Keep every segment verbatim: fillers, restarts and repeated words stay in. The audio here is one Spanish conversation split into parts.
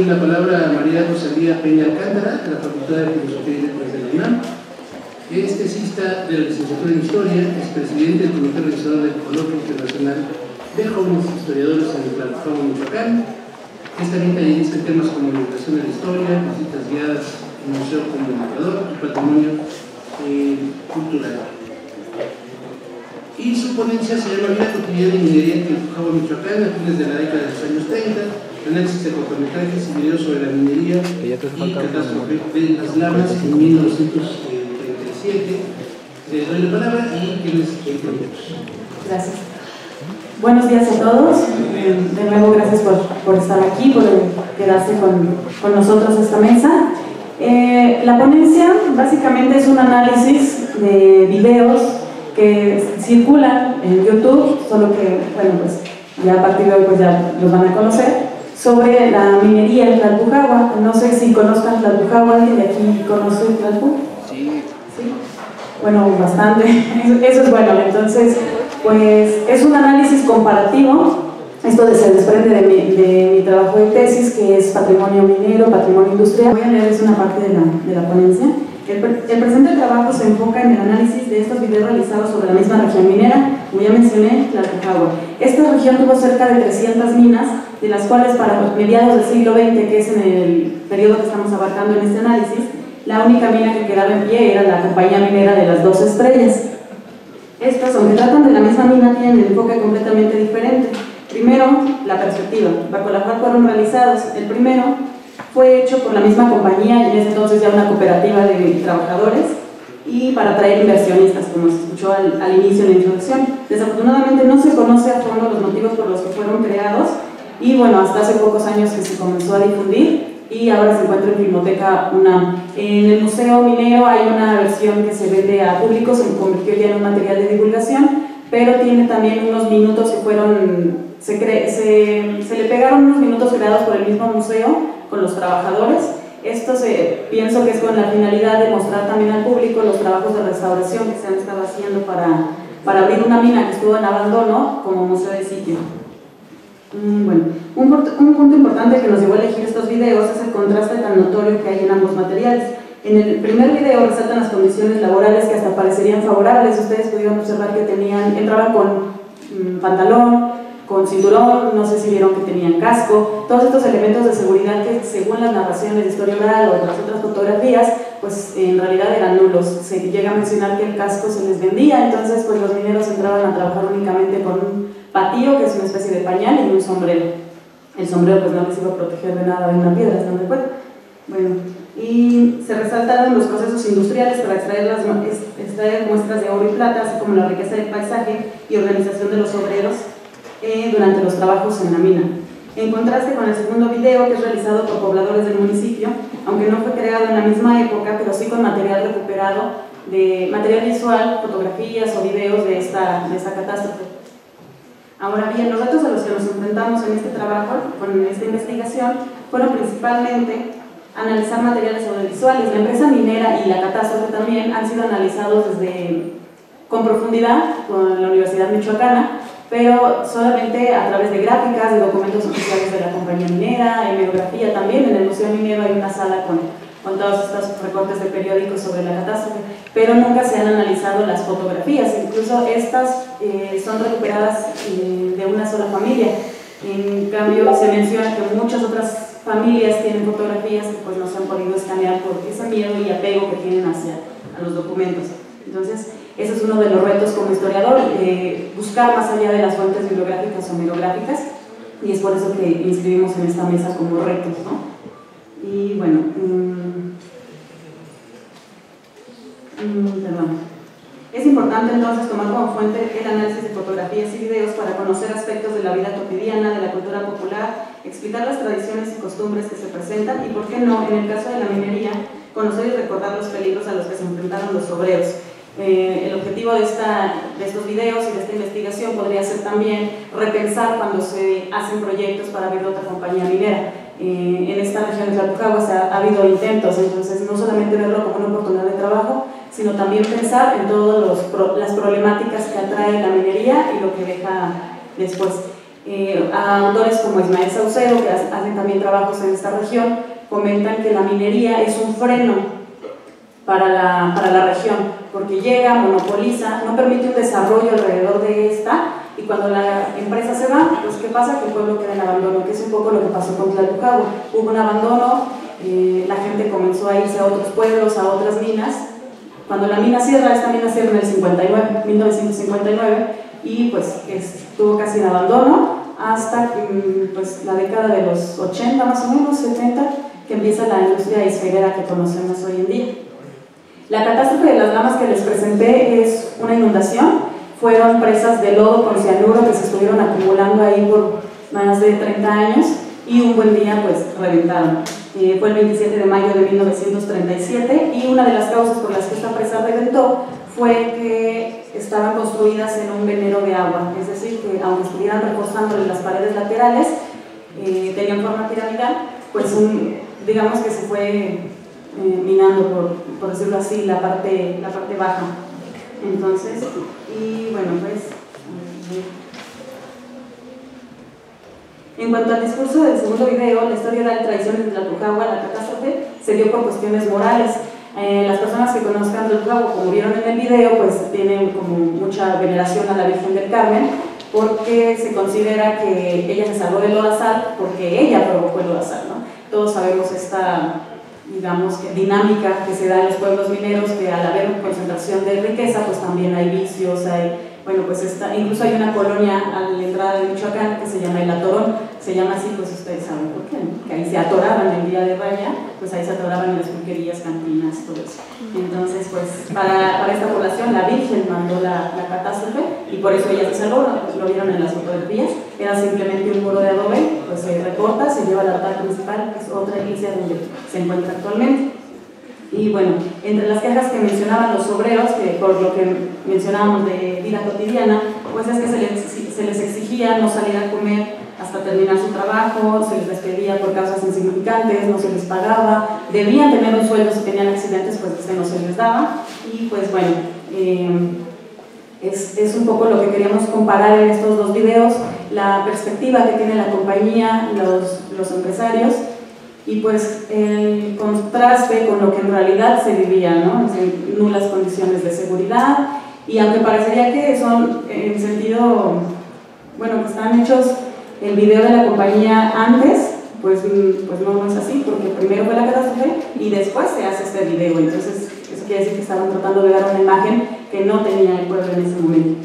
la palabra a María Rosalía Peña Alcántara, de la Facultad de Filosofía y Letras de la UNAM. Es tesista de la licenciatura en Historia, es presidente del Comité Organizador del Coloquio Internacional de Jóvenes Historiadores en Tlalpujahua, Michoacán. Es también tallerista en temas como educación de la historia, visitas guiadas en el Museo Comunicador y Patrimonio eh, Cultural. Y su ponencia se llama Vida cotidiana y minería en Tlalpujahua, Michoacán, a fines de la década de los años treinta, análisis de cortometrajes y videos sobre la minería y catástrofe de las lamas en mil novecientos treinta y siete. Le doy la palabra y que les explique. Gracias. Buenos días a todos. De nuevo, gracias por, por estar aquí, por quedarse con, con nosotros a esta mesa. Eh, la ponencia básicamente es un análisis de videos que circulan en YouTube, solo que, bueno, pues ya a partir de hoy pues ya los van a conocer, sobre la minería en Tlalpujahua. No sé si conozcan Tlalpujahua, ¿alguien de aquí conoce Tlalpujahua? Sí. ¿Sí? Bueno, bastante. Eso es bueno. Entonces, pues es un análisis comparativo. Esto se desprende de mi, de mi trabajo de tesis, que es patrimonio minero, patrimonio industrial. Voy a leerles una parte de la, de la ponencia. El, el presente trabajo se enfoca en el análisis de estos videos realizados sobre la misma región minera, como ya mencioné, Tlalpujahua. Esta región tuvo cerca de trescientas minas, de las cuales para los mediados del siglo veinte, que es en el periodo que estamos abarcando en este análisis, la única mina que quedaba en pie era la compañía minera de las Dos Estrellas. Estos, aunque tratan de la misma mina, tienen un enfoque completamente diferente. Primero, la perspectiva, bajo la cual fueron realizados. El primero fue hecho por la misma compañía, y en ese entonces ya una cooperativa de trabajadores, y para atraer inversionistas, como se escuchó al, al inicio en la introducción. Desafortunadamente no se conoce a fondo los motivos por los que fueron creados, y bueno, hasta hace pocos años que se comenzó a difundir, y ahora se encuentra en Filmoteca UNAM. En el Museo Minero hay una versión que se vende a público, se convirtió ya en un material de divulgación, pero tiene también unos minutos que fueron, se, cre, se, se le pegaron unos minutos creados por el mismo museo con los trabajadores. Esto se, pienso que es con la finalidad de mostrar también al público los trabajos de restauración que se han estado haciendo para, para abrir una mina que estuvo en abandono como museo de sitio. Bueno, un, un punto importante que nos llevó a elegir estos videos es el contraste tan notorio que hay en ambos materiales. En el primer video resaltan las condiciones laborales que hasta parecerían favorables. Ustedes pudieron observar que tenían, entraban con mmm, pantalón, con cinturón, no sé si vieron que tenían casco. Todos estos elementos de seguridad que según las narraciones de historia oral o las otras fotografías, pues en realidad eran nulos. Se llega a mencionar que el casco se les vendía, entonces pues los mineros entraban a trabajar únicamente con un patillo, que es una especie de pañal, y un sombrero. El sombrero pues no les iba a proteger de nada de una piedra, ¿están de acuerdo? Bueno, y se resaltaron los procesos industriales para extraer, las, extraer muestras de oro y plata, así como la riqueza del paisaje y organización de los obreros eh, durante los trabajos en la mina. En contraste con el segundo video, que es realizado por pobladores del municipio, aunque no fue creado en la misma época, pero sí con material recuperado, de material visual, fotografías o videos de esta, de esta catástrofe. Ahora bien, los retos a los que nos enfrentamos en este trabajo, con esta investigación, fueron principalmente analizar materiales audiovisuales. La empresa minera y la catástrofe también han sido analizados desde, con profundidad con la Universidad Michoacana, pero solamente a través de gráficas, de documentos oficiales de la compañía minera, hemerografía también. En el Museo Minero hay una sala con, con todos estos recortes de periódicos sobre la catástrofe, pero nunca se han analizado las fotografías. Incluso estas eh, son recuperadas eh, de una sola familia. En cambio, se menciona que muchas otras familias tienen fotografías que pues no se han podido escanear por ese miedo y apego que tienen hacia a los documentos. Entonces, ese es uno de los retos como historiador, eh, buscar más allá de las fuentes bibliográficas o hemerográficas, y es por eso que inscribimos en esta mesa como retos, ¿no? Y bueno, mmm, mmm, perdón. Es importante entonces tomar como fuente el análisis de fotografías y videos para conocer aspectos de la vida cotidiana, de la cultura popular, explicar las tradiciones y costumbres que se presentan y, por qué no, en el caso de la minería, conocer y recordar los peligros a los que se enfrentaron los obreros. Eh, el objetivo de, esta, de estos videos y de esta investigación podría ser también repensar cuando se hacen proyectos para abrir otra compañía minera. Eh, en esta región de Tlalpujahua se ha, ha habido intentos, entonces no solamente verlo como una oportunidad de trabajo, sino también pensar en todas las problemáticas que atrae la minería y lo que deja después. Eh, a autores como Ismael Saucedo, que hacen también trabajos en esta región, comentan que la minería es un freno para la, para la región, porque llega, monopoliza, no permite un desarrollo alrededor de esta, y cuando la empresa se va, pues ¿qué pasa? Que el pueblo queda en abandono, que es un poco lo que pasó con Tlalpucahua. Hubo un abandono, eh, la gente comenzó a irse a otros pueblos, a otras minas. Cuando la mina cierra, esta mina cierra en el cincuenta y nueve, mil novecientos cincuenta y nueve, y pues estuvo casi en abandono hasta pues, la década de los ochenta, más o menos, setenta, que empieza la industria iceberera que conocemos hoy en día. La catástrofe de las Lamas que les presenté es una inundación. Fueron presas de lodo con cianuro que se estuvieron acumulando ahí por más de treinta años y un buen día pues reventaron. Eh, fue el veintisiete de mayo de mil novecientos treinta y siete, y una de las causas por las que esta presa reventó fue que estaban construidas en un venero de agua, es decir, que aunque estuvieran reforzándole las paredes laterales, eh, tenían forma piramidal, pues un, digamos que se fue eh, minando, por, por decirlo así, la parte, la parte baja. Entonces, y bueno, pues... En cuanto al discurso del segundo video, la historia oral tradiciones de Tlalpucahua, la catástrofe, se dio por cuestiones morales. Eh, las personas que conozcan Tlalpucahua, como vieron en el video, pues tienen como mucha veneración a la Virgen del Carmen, porque se considera que ella se salvó del lodazal porque ella provocó el lodazal, ¿no? Todos sabemos esta, digamos, que dinámica que se da en los pueblos mineros, que al haber concentración de riqueza, pues también hay vicios, hay... Bueno, pues esta, incluso hay una colonia a la entrada de Michoacán que se llama El Atorón, se llama así, pues ustedes saben por qué, ¿no? Que ahí se atoraban el día de raya, pues ahí se atoraban en las pulquerías, cantinas, todo eso. Entonces, pues para, para esta población la Virgen mandó la, la catástrofe y por eso ella se salvó, ¿no? Pues lo vieron en las fotografías, era simplemente un muro de adobe, pues se recorta, se lleva al altar principal, que es otra iglesia donde se encuentra actualmente. Y bueno, entre las quejas que mencionaban los obreros, que por lo que mencionábamos de vida cotidiana, pues es que se les, se les exigía no salir a comer hasta terminar su trabajo, se les despedía por causas insignificantes, no se les pagaba, debían tener un sueldo si tenían accidentes, pues que no se les daba. Y pues bueno, eh, es, es un poco lo que queríamos comparar en estos dos videos, la perspectiva que tiene la compañía, los, los empresarios, y pues el contraste con lo que en realidad se vivía, ¿no? O sea, nulas condiciones de seguridad, y aunque parecería que son en sentido, bueno, que están hechos el video de la compañía antes, pues, pues no, no es así, porque primero fue la catástrofe y después se hace este video, entonces eso quiere decir que estaban tratando de dar una imagen que no tenía el pueblo en ese momento.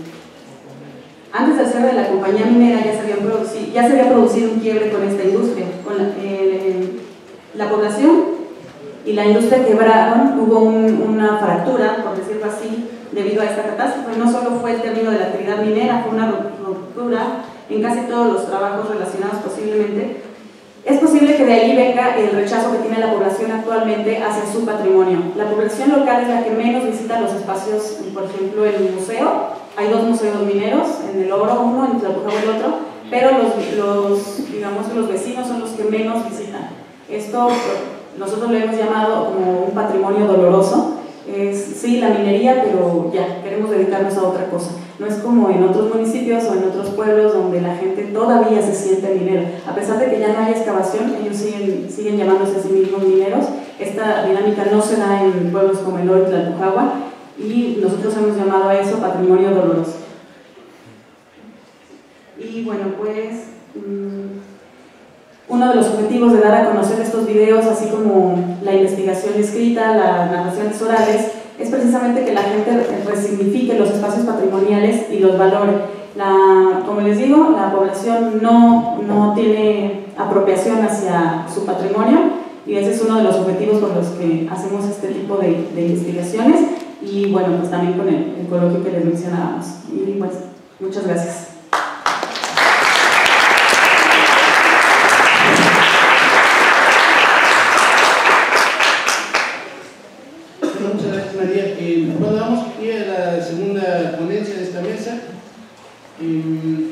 Antes del cierre de la compañía minera ya se, habían producido, ya se había producido un quiebre con esta industria, con la, eh, la población y la industria quebraron, hubo un, una fractura, por decirlo así, debido a esta catástrofe. No solo fue el término de la actividad minera, fue una ruptura en casi todos los trabajos relacionados posiblemente. Es posible que de ahí venga el rechazo que tiene la población actualmente hacia su patrimonio. La población local es la que menos visita los espacios, por ejemplo, el museo. Hay dos museos mineros, en el Oro uno, en Tlalpucahua el otro, pero los, los, digamos, los vecinos son los que menos visitan. Esto nosotros lo hemos llamado como un patrimonio doloroso. Es, sí, la minería, pero ya, queremos dedicarnos a otra cosa. No es como en otros municipios o en otros pueblos donde la gente todavía se siente minera. A pesar de que ya no hay excavación, ellos siguen, siguen llamándose a sí mismos mineros. Esta dinámica no se da en pueblos como el Oro y Tlalpucahua, y nosotros hemos llamado a eso patrimonio doloroso. Y bueno, pues... Mmm, uno de los objetivos de dar a conocer estos videos, así como la investigación escrita, las narraciones orales, es precisamente que la gente resignifique los espacios patrimoniales y los valore. La, como les digo, la población no, no tiene apropiación hacia su patrimonio, y ese es uno de los objetivos por los que hacemos este tipo de, de investigaciones, y bueno, pues también con el, el coloquio que les mencionábamos. Y pues, muchas gracias. Eh, bueno, vamos aquí a la segunda ponencia de esta mesa. Eh,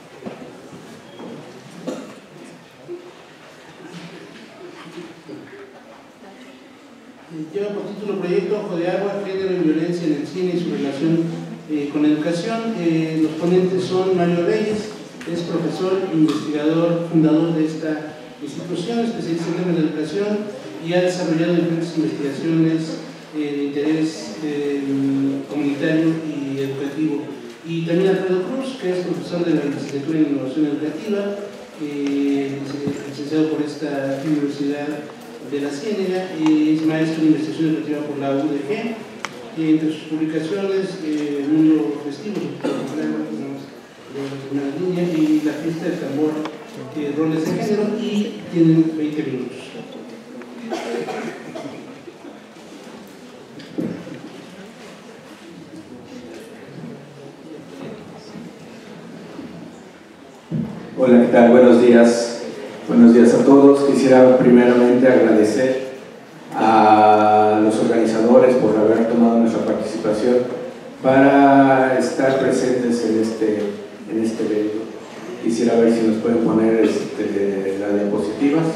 lleva por título Proyecto Ojo de Agua, Género y Violencia en el Cine y su relación eh, con la educación. Eh, los ponentes son Mario Reyes, es profesor, investigador, fundador de esta institución, especialista en temas de educación, y ha desarrollado diferentes investigaciones eh, de interés eh, comunitario y educativo. Y también Alfredo Cruz, que es profesor de la licenciatura en Innovación Educativa, eh, licenciado por esta Universidad de la Ciénega, eh, es maestro de investigación educativa por la U D G, y entre sus publicaciones, eh, El Mundo Festivo, de una línea, y La Fiesta del Tambor, eh, roles de género, y tienen veinte minutos. Hola, ¿qué tal? Buenos días. Buenos días a todos. Quisiera primeramente agradecer a los organizadores por haber tomado nuestra participación para estar presentes en este, en este evento. Quisiera ver si nos pueden poner este, las diapositivas.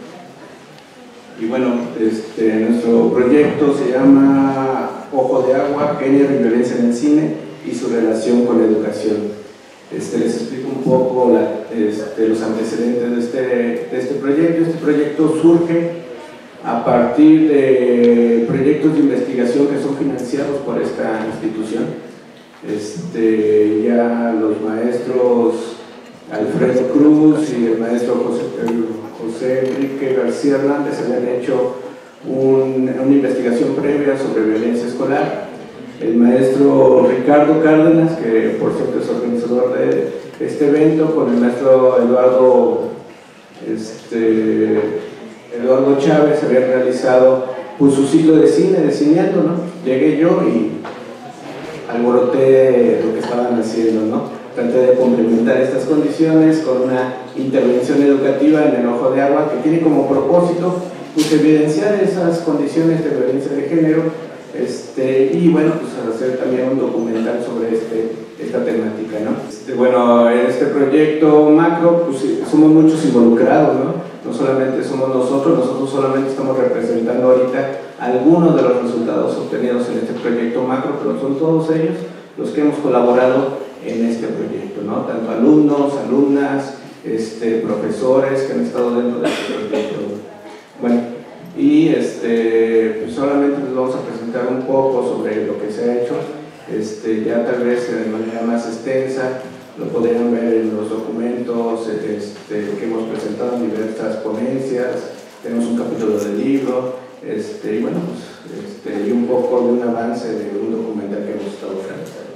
Y bueno, este, nuestro proyecto se llama Ojo de Agua, Género y Violencia en el Cine y su relación con la educación. Este, les explico un poco la, este, los antecedentes de este, de este proyecto. Este proyecto surge a partir de proyectos de investigación que son financiados por esta institución. Este, ya los maestros Alfredo Cruz y el maestro José, el José Enrique García Hernández habían hecho un, una investigación previa sobre violencia escolar. El maestro Ricardo Cárdenas, que por cierto es organizador de este evento, con el maestro Eduardo, este, Eduardo Chávez, había realizado pues, su ciclo de cine, de cineando, ¿no? Llegué yo y alboroté lo que estaban haciendo, ¿no? Traté de complementar estas condiciones con una intervención educativa en El Ojo de Agua, que tiene como propósito pues, evidenciar esas condiciones de violencia de género. Este, y bueno, pues hacer también un documental sobre este, esta temática, ¿no? Este, bueno, en este proyecto macro, pues somos muchos involucrados, ¿no? No solamente somos nosotros, nosotros solamente estamos representando ahorita algunos de los resultados obtenidos en este proyecto macro, pero son todos ellos los que hemos colaborado en este proyecto, ¿no? Tanto alumnos, alumnas, este, profesores que han estado dentro de este proyecto. Bueno, y este, pues solamente les vamos a presentar un poco sobre lo que se ha hecho, este, ya tal vez de manera más extensa, lo podrían ver en los documentos este, que hemos presentado en diversas ponencias. Tenemos un capítulo del libro, este, y bueno, pues, este, y un poco de un avance de un documental que hemos estado realizando.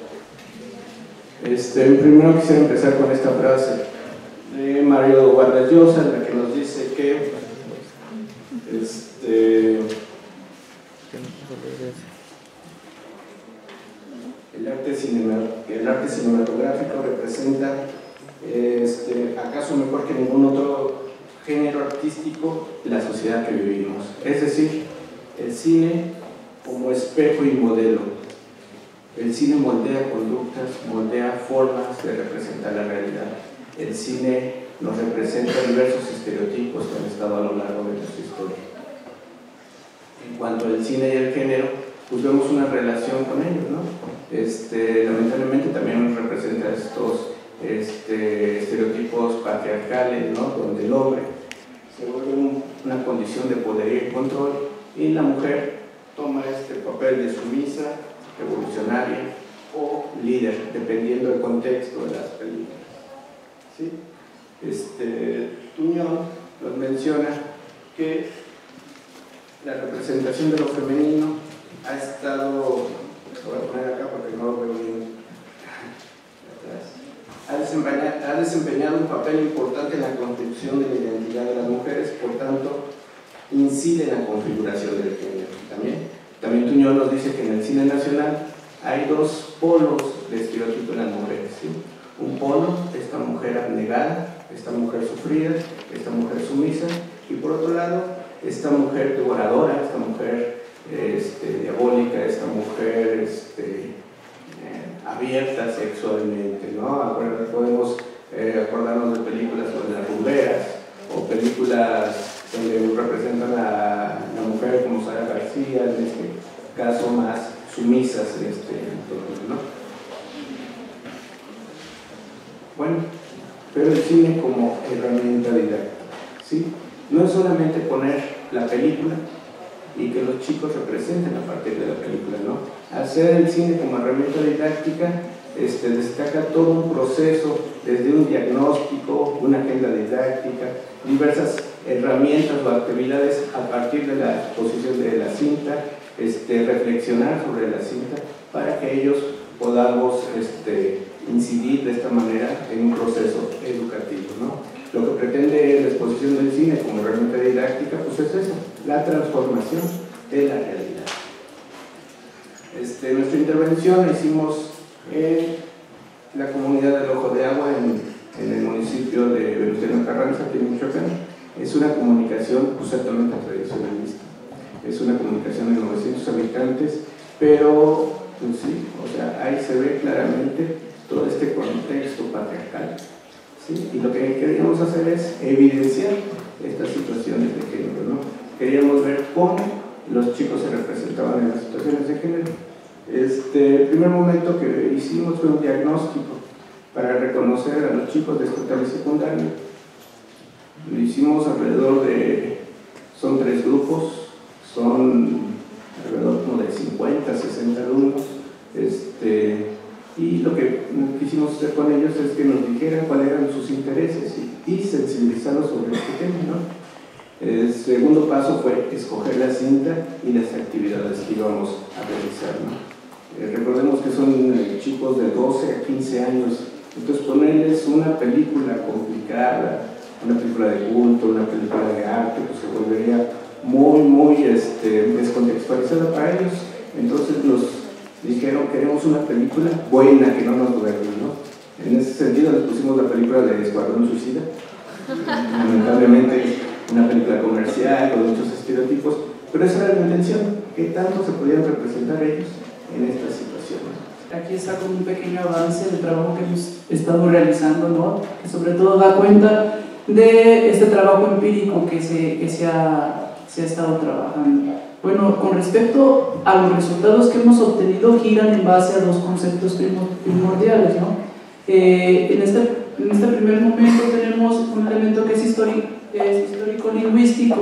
Este, primero quisiera empezar con esta frase de Mario Vargas Llosa, en la que nos dice que Este, el, arte cinema, el arte cinematográfico representa, este, acaso mejor que ningún otro género artístico, la sociedad que vivimos. Es decir, el cine como espejo y modelo. El cine moldea conductas, moldea formas de representar la realidad. El cine nos representa diversos estereotipos que han estado a lo largo de nuestra historia. En cuanto al cine y el género, pues vemos una relación con ellos, ¿no? Este, lamentablemente también nos representa estos este, estereotipos patriarcales, ¿no? Donde el hombre se vuelve un, una condición de poder y control, y la mujer toma este papel de sumisa, revolucionaria o líder, dependiendo del contexto de las películas. ¿Sí? Este, Tuñón nos menciona que la representación de lo femenino ha estado, lo voy a poner acá porque no lo veo bien, ha desempeñado, ha desempeñado un papel importante en la construcción de la identidad de las mujeres, por tanto, incide en la configuración del género. También, también Tuñón nos dice que en el cine nacional hay dos polos de estereotipo en las mujeres, ¿sí? Un polo, esta mujer abnegada, esta mujer sufrida, esta mujer sumisa, y por otro lado, esta mujer devoradora, esta mujer este, diabólica, esta mujer este, eh, abierta sexualmente, ¿no? Podemos eh, acordarnos de películas sobre las rumberas, o películas donde representan a la mujer como Sara García, en este caso más sumisas en este entorno, ¿no? Bueno, cine como herramienta didáctica, ¿sí? No es solamente poner la película y que los chicos representen a partir de la película, ¿no? Hacer el cine como herramienta didáctica este, destaca todo un proceso, desde un diagnóstico, una agenda didáctica, diversas herramientas o actividades a partir de la exposición de la cinta, este, reflexionar sobre la cinta para que ellos podamos este, incidir de esta manera en un proceso educativo, ¿no? Lo que pretende la exposición del cine como herramienta didáctica, pues es eso, la transformación de la realidad. Este, nuestra intervención la hicimos en la comunidad del Ojo de Agua, en, en el municipio de Venustiano Carranza, aquí en Michoacán. Es una comunicación pues, altamente tradicionalista, es una comunicación de novecientos habitantes, pero pues, sí, o sea, ahí se ve claramente todo este contexto patriarcal. ¿Sí? Y lo que queríamos hacer es evidenciar estas situaciones de género, ¿no? Queríamos ver cómo los chicos se representaban en las situaciones de género. Este, el primer momento que hicimos fue un diagnóstico para reconocer a los chicos de estatal y secundaria. Lo hicimos alrededor de, son tres grupos, son alrededor como de cincuenta, sesenta alumnos. Este, Y lo que quisimos hacer con ellos es que nos dijeran cuáles eran sus intereses y, y sensibilizarlos sobre este tema, ¿no? El segundo paso fue escoger la cinta y las actividades que íbamos a realizar, ¿no? Eh, recordemos que son eh, chicos de doce a quince años, entonces ponerles una película complicada, una película de culto, una película de arte, pues se volvería muy, muy este, descontextualizada para ellos. Entonces los dijeron, queremos una película buena, que no nos duerme, ¿no? En ese sentido les pusimos la película de Escuadrón Suicida, lamentablemente una película comercial con muchos estereotipos, pero esa era la intención, que tanto se podían representar ellos en estas situaciones. Aquí está con un pequeño avance del trabajo que hemos estado realizando, ¿no? Que sobre todo da cuenta de este trabajo empírico que se, que se, ha, se ha estado trabajando. Bueno, con respecto a los resultados que hemos obtenido, giran en base a dos conceptos primordiales, ¿no? Eh, en, este, en este primer momento tenemos un elemento que es, histórico, es histórico-lingüístico,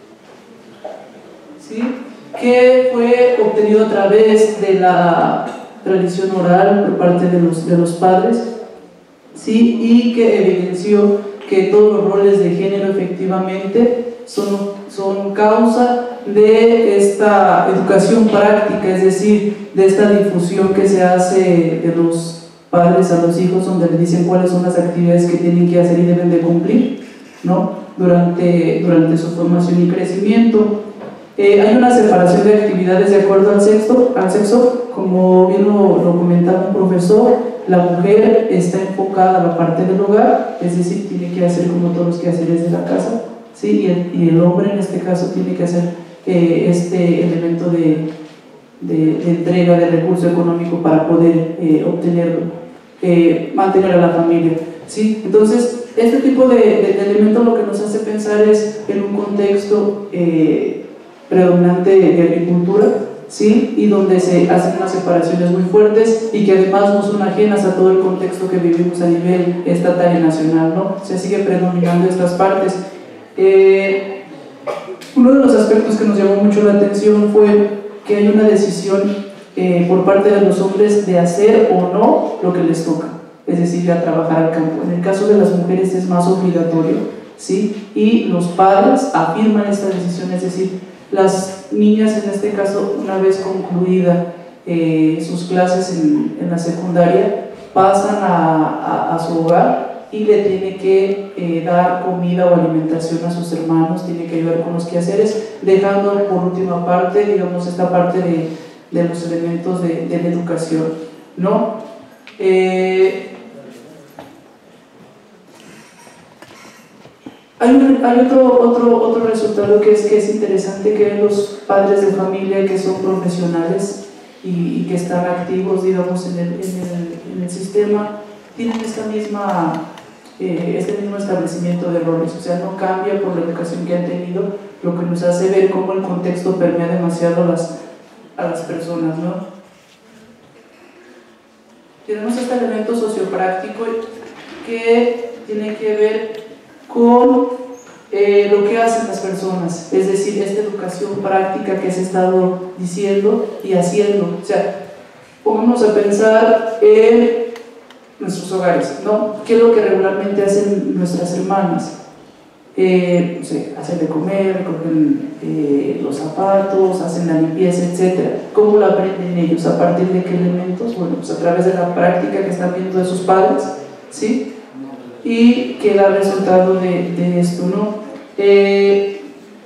¿sí? Que fue obtenido a través de la tradición oral por parte de los, de los padres, ¿sí? Y que evidenció que todos los roles de género efectivamente son, son causa de esta educación práctica, es decir, de esta difusión que se hace de los padres a los hijos, donde les dicen cuáles son las actividades que tienen que hacer y deben de cumplir, ¿no? durante, durante su formación y crecimiento. Eh, hay una separación de actividades de acuerdo al sexo, al sexo como bien lo, lo comentaba un profesor. La mujer está enfocada a la parte del hogar, es decir, tiene que hacer como todos los quehaceres de la casa, ¿sí? y, el, y el hombre en este caso tiene que hacer eh, este elemento de, de, de entrega de recurso económico para poder eh, obtenerlo, eh, mantener a la familia, ¿sí? Entonces, este tipo de, de, de elementos lo que nos hace pensar es en un contexto eh, predominante de agricultura, ¿sí? Y donde se hacen unas separaciones muy fuertes y que además no son ajenas a todo el contexto que vivimos a nivel estatal y nacional, ¿no? Se sigue predominando estas partes. Eh, uno de los aspectos que nos llamó mucho la atención fue que hay una decisión eh, por parte de los hombres de hacer o no lo que les toca, es decir, a trabajar al campo. En el caso de las mujeres es más obligatorio, ¿sí? Y los padres afirman esta decisión, es decir, las niñas en este caso, una vez concluida eh, sus clases en, en la secundaria, pasan a, a, a su hogar y le tiene que eh, dar comida o alimentación a sus hermanos, tiene que ayudar con los quehaceres, dejando por última parte, digamos, esta parte de, de los elementos de, de la educación, ¿no? Eh, Hay, un, hay otro, otro, otro resultado que es, que es interesante, que los padres de familia que son profesionales y, y que están activos, digamos, en el, en el, en el sistema, tienen esta misma, eh, este mismo establecimiento de roles, o sea, no cambia por la educación que han tenido, lo que nos hace ver cómo el contexto permea demasiado a las, a las personas, ¿no? Tenemos este elemento sociopráctico que tiene que ver con eh, lo que hacen las personas, es decir, esta educación práctica que se ha estado diciendo y haciendo. O sea, pongámonos a pensar en nuestros hogares, ¿no? ¿Qué es lo que regularmente hacen nuestras hermanas? Eh, no sé, hacen de comer, recogen eh, los zapatos, hacen la limpieza, etcétera. ¿Cómo lo aprenden ellos? ¿A partir de qué elementos? Bueno, pues a través de la práctica que están viendo de sus padres, ¿sí? Y que da resultado de, de esto, ¿no? Eh,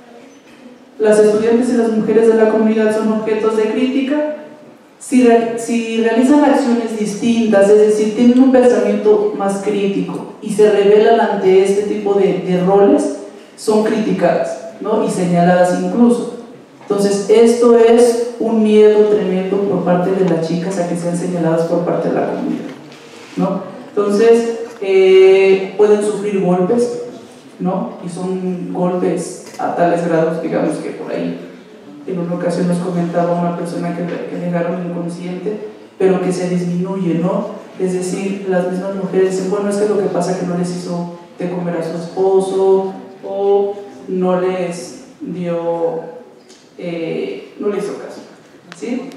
las estudiantes y las mujeres de la comunidad son objetos de crítica. Si, re, si realizan acciones distintas, es decir, tienen un pensamiento más crítico y se rebelan ante este tipo de, de roles, son criticadas, ¿no? Y señaladas incluso. Entonces, esto es un miedo tremendo por parte de las chicas a que sean señaladas por parte de la comunidad, ¿no? Entonces, eh, pueden sufrir golpes, ¿no? Y son golpes a tales grados, digamos que por ahí en una ocasión nos comentaba una persona que, que dejaron inconsciente, pero que se disminuye, ¿no? Es decir, las mismas mujeres dicen, bueno, es que lo que pasa es que no les hizo de comer a su esposo, o no les dio, eh, no les hizo caso, ¿sí?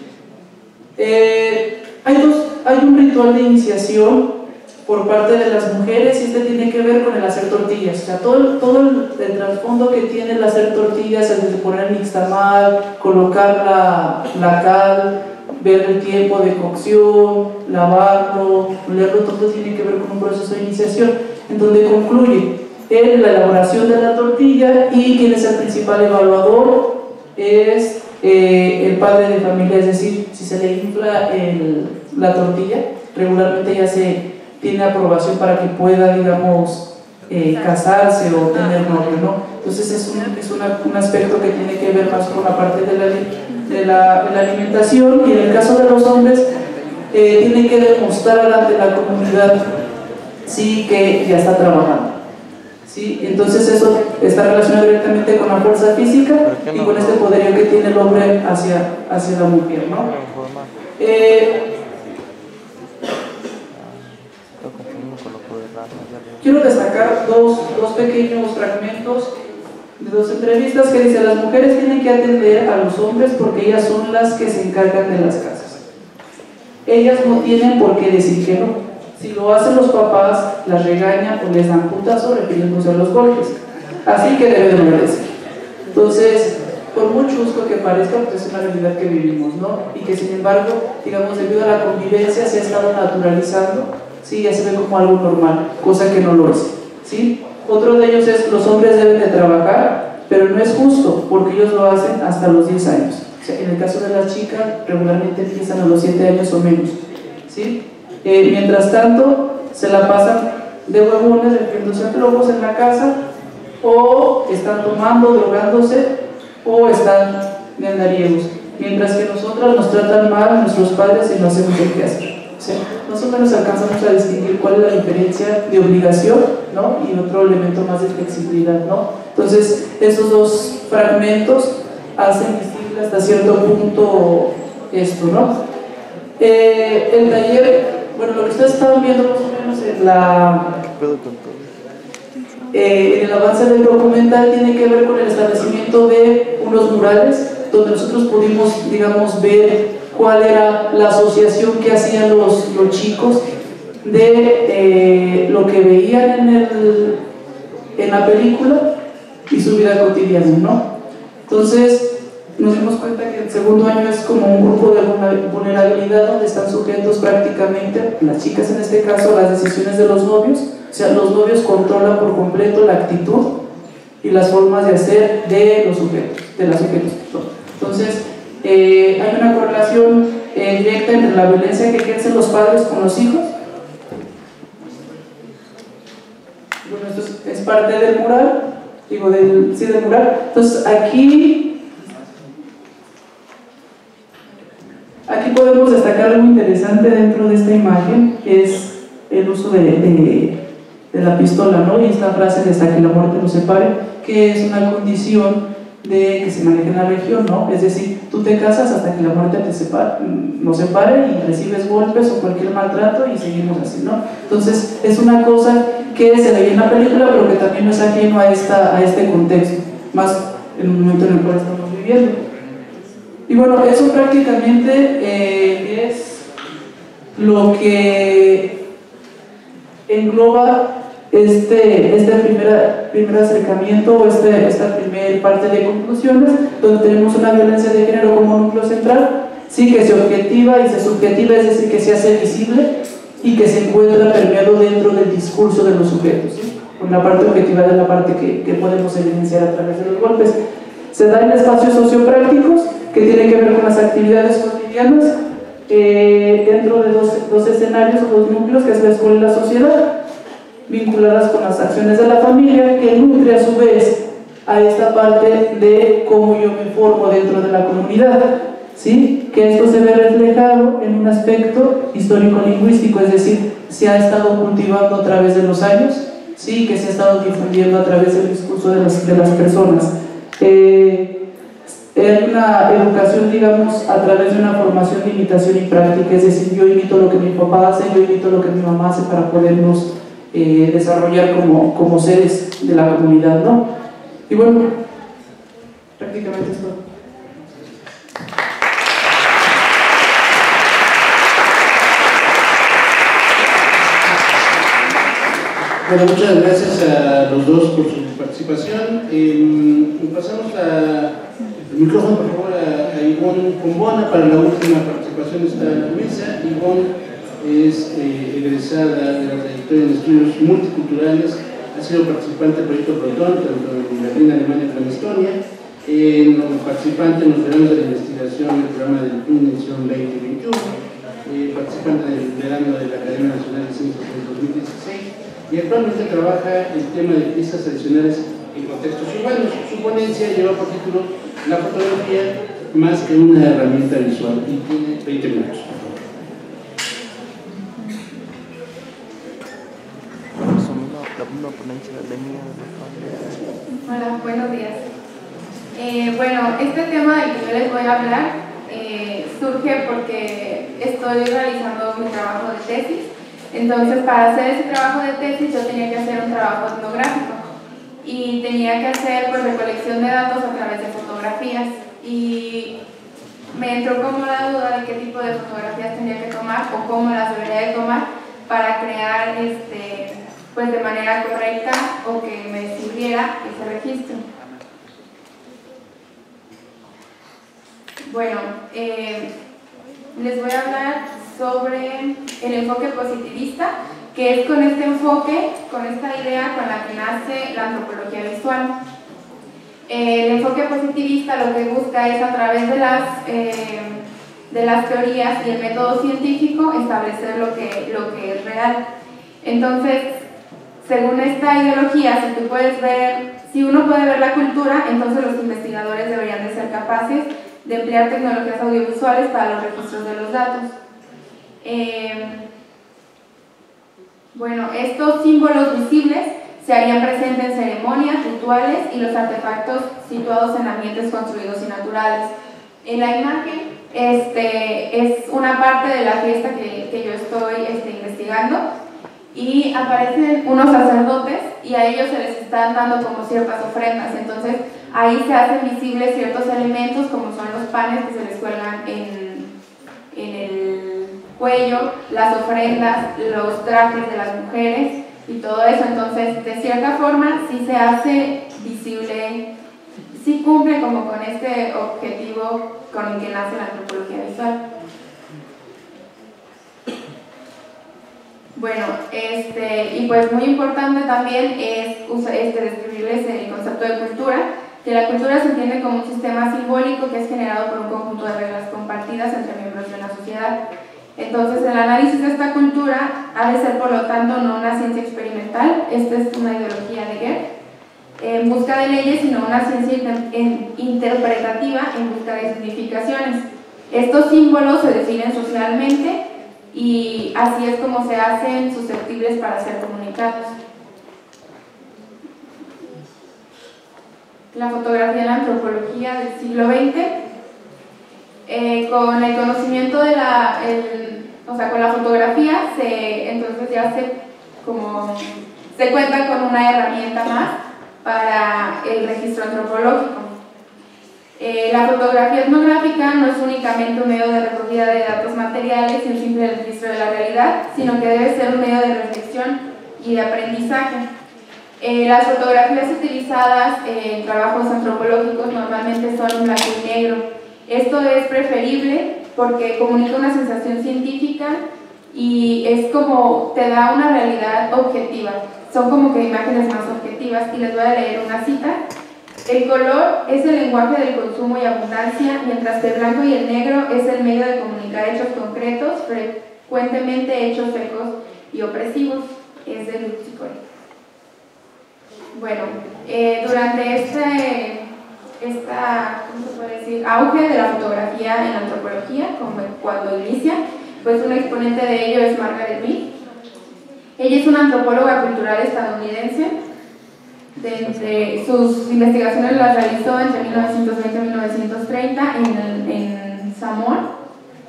Eh, hay, dos, hay un ritual de iniciación por parte de las mujeres y este tiene que ver con el hacer tortillas. O sea, todo, todo el, el trasfondo que tiene el hacer tortillas, el de poner el nixtamal, colocar la, la cal, ver el tiempo de cocción, lavarlo, olerlo, todo tiene que ver con un proceso de iniciación en donde concluye en la elaboración de la tortilla y quien es el principal evaluador es eh, el padre de familia, es decir, si se le infla el, la tortilla, regularmente ya se tiene aprobación para que pueda, digamos, eh, casarse o tener novio, ¿no? Entonces es, un, es una, un aspecto que tiene que ver más con la parte de la, de la, de la alimentación, y en el caso de los hombres eh, tiene que demostrar ante la comunidad, sí, que ya está trabajando, ¿sí? Entonces eso está relacionado directamente con la fuerza física y con este poderío que tiene el hombre hacia, hacia la mujer, ¿no? Eh, Quiero destacar dos, dos pequeños fragmentos de dos entrevistas que dice: las mujeres tienen que atender a los hombres porque ellas son las que se encargan de las casas. Ellas no tienen por qué decir que no. Si lo hacen los papás, las regañan o les dan putazo refiriéndose a los golpes. Así que debe de obedecer. Entonces, por muy chusco que parezca, pues es una realidad que vivimos, ¿no? Y que sin embargo, digamos, debido a la convivencia se ha estado naturalizando. Sí, ya se ve como algo normal, cosa que no lo es, ¿sí? Otro de ellos es: los hombres deben de trabajar, pero no es justo, porque ellos lo hacen hasta los diez años. O sea, en el caso de las chicas, regularmente empiezan a los siete años o menos, ¿sí? Eh, mientras tanto, se la pasan de huevones, refiriéndose locos en la casa, o están tomando, drogándose, o están de andariegos. Mientras que nosotras nos tratan mal nuestros padres y no hacemos el que hacer. O sea, más o menos alcanzamos a distinguir cuál es la diferencia de obligación, ¿no? Y otro elemento más de flexibilidad, ¿no? Entonces, esos dos fragmentos hacen visible hasta cierto punto esto, ¿no? Eh, el taller, bueno, lo que ustedes estaban viendo más o menos en la... Eh, en el avance del documental tiene que ver con el establecimiento de unos murales donde nosotros pudimos, digamos, ver cuál era la asociación que hacían los, los chicos de eh, lo que veían en, el, en la película y su vida cotidiana, ¿no? Entonces nos dimos cuenta que el segundo año es como un grupo de vulnerabilidad donde están sujetos prácticamente, las chicas en este caso, a las decisiones de los novios. O sea, los novios controlan por completo la actitud y las formas de hacer de los sujetos, de las sujetos. Entonces, Eh, hay una correlación eh, directa entre la violencia que ejercen los padres con los hijos. Bueno, esto es, es parte del mural, digo, del, sí, del mural. Entonces, aquí, aquí podemos destacar algo interesante dentro de esta imagen, que es el uso de, de, de la pistola, ¿no? Y esta frase de "hasta que la muerte nos separe", que es una condición de que se maneja en la región, ¿no? Es decir, tú te casas hasta que la muerte te separe, nos separe y recibes golpes o cualquier maltrato y seguimos así, ¿no? Entonces es una cosa que se ve en la película, pero que también no es ajeno a, esta, a este contexto, más en el momento en el cual estamos viviendo. Y bueno, eso prácticamente eh, es lo que engloba este, este primer, primer acercamiento, este, esta primera parte de conclusiones, donde tenemos una violencia de género como núcleo central, sí, que se objetiva y se subjetiva, es decir, que se hace visible y que se encuentra permeado dentro del discurso de los sujetos, ¿sí? Con la parte objetiva de la parte que, que podemos evidenciar a través de los golpes. Se da en espacios socioprácticos que tienen que ver con las actividades cotidianas eh, dentro de dos, dos escenarios o dos núcleos, que es la escuela y la sociedad, vinculadas con las acciones de la familia, que nutre a su vez a esta parte de cómo yo me formo dentro de la comunidad, ¿sí? Que esto se ve reflejado en un aspecto histórico-lingüístico, es decir, se ha estado cultivando a través de los años, ¿sí? Que se ha estado difundiendo a través del discurso de las, de las personas. Eh, hay una educación, digamos, a través de una formación de imitación y práctica, es decir, yo imito lo que mi papá hace, yo imito lo que mi mamá hace para podernos eh, desarrollar como, como seres de la comunidad, ¿no? Y bueno, prácticamente esto. Bueno, muchas gracias a los dos por su participación. Eh, pasamos la, el micrófono, por favor, a, a Ivonne Combona para la última participación de esta mesa. Ivonne es eh, egresada de la trayectoria en estudios multiculturales, ha sido participante del proyecto Proton, tanto en Berlín, Alemania como en Estonia, eh, participante en los veranos de la investigación del programa del P I N edición veinte veintiuno, eh, participante del verano de la Academia Nacional de Ciencias en dos mil dieciséis, y actualmente trabaja el tema de piezas tradicionales en contextos urbanos. Su ponencia lleva por título La fotografía más que una herramienta visual, y tiene veinte minutos. Hola, buenos días. Eh, bueno, este tema del que yo les voy a hablar eh, surge porque estoy realizando mi trabajo de tesis. Entonces, para hacer ese trabajo de tesis yo tenía que hacer un trabajo etnográfico y tenía que hacer pues, recolección de datos a través de fotografías, y me entró como la duda de qué tipo de fotografías tenía que tomar o cómo las debería de tomar para crear este, pues, de manera correcta o que me sirviera ese registro. Bueno, eh, les voy a hablar sobre el enfoque positivista, que es con este enfoque, con esta idea con la que nace la antropología visual. El enfoque positivista lo que busca es, a través de las, eh, de las teorías y el método científico, establecer lo que, lo que es real. Entonces, según esta ideología, si tú puedes ver, si uno puede ver la cultura, entonces los investigadores deberían de ser capaces de emplear tecnologías audiovisuales para los registros de los datos. Eh, bueno, estos símbolos visibles se harían presentes en ceremonias, rituales y los artefactos situados en ambientes construidos y naturales. En la imagen este, es una parte de la fiesta que, que yo estoy este, investigando, y aparecen unos sacerdotes y a ellos se les están dando como ciertas ofrendas. Entonces ahí se hacen visibles ciertos elementos, como son los panes que se les cuelgan en, en el cuello, las ofrendas, los trajes de las mujeres y todo eso. Entonces, de cierta forma, sí se hace visible, sí cumple como con este objetivo con el que nace la antropología visual. Bueno, este, y pues muy importante también es este, describirles el concepto de cultura, que la cultura se entiende como un sistema simbólico que es generado por un conjunto de reglas compartidas entre miembros de una sociedad. Entonces, el análisis de esta cultura ha de ser, por lo tanto, no una ciencia experimental, esta es una ideología de Goethe, en busca de leyes, sino una ciencia interpretativa en busca de significaciones. Estos símbolos se definen socialmente y así es como se hacen susceptibles para ser comunicados. la fotografía en la antropología del siglo veinte. Eh, con el conocimiento de la, el, o sea, con la fotografía, se, entonces ya se, como, se cuenta con una herramienta más para el registro antropológico. Eh, la fotografía etnográfica no es únicamente un medio de recogida de datos materiales y un simple registro de la realidad, sino que debe ser un medio de reflexión y de aprendizaje. Eh, las fotografías utilizadas en trabajos antropológicos normalmente son en blanco y negro. Esto es preferible porque comunica una sensación científica y es como, te da una realidad objetiva. Son como que imágenes más objetivas, y les voy a leer una cita. El color es el lenguaje del consumo y abundancia, mientras que el blanco y el negro es el medio de comunicar hechos concretos, frecuentemente hechos secos y opresivos. Es de Luxicori. Bueno, eh, durante este esta, ¿cómo se puede decir? auge de la fotografía en la antropología, como cuando inicia, pues un exponente de ello es Margaret Mead. Ella es una antropóloga cultural estadounidense. Desde sus investigaciones las realizó entre mil novecientos veinte y mil novecientos treinta en, en Samoa.